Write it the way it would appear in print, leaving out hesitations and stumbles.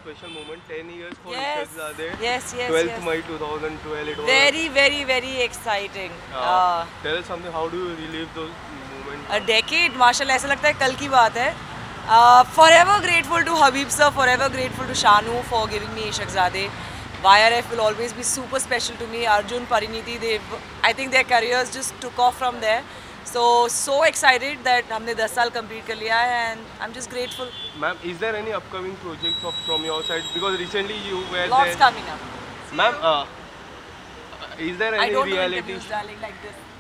special moment. 10 years for Yes, Ishaqzaade. yes, yes, 12th yes. May 2012. It was. Very, very, very exciting. Tell us something. How do you relive those moments? A decade, माशाल्लाह ऐसा लगता है कल की बात है. Forever grateful to Habib sir, forever grateful to Shanu for giving me Ishaqzaade. YRF will always be super special to me. Arjun, Pariniti, I think their careers just took off from there. So excited that हमने 10 साल complete कर लिया है and I'm just grateful. Ma'am, is there any upcoming projects from your side? Because recently you were Lots there. coming up. Ma'am, is there any I don't do reality? interviews, darling, like this.